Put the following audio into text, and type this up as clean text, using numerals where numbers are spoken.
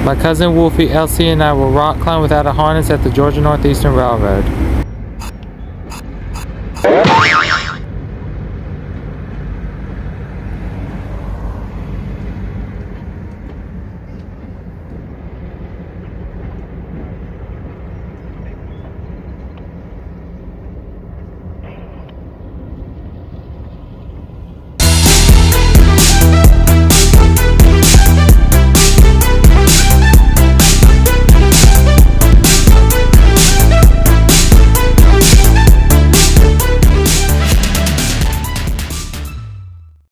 My cousin Wolfie, Elsie, and I will rock climb without a harness at the Georgia Northeastern Railroad.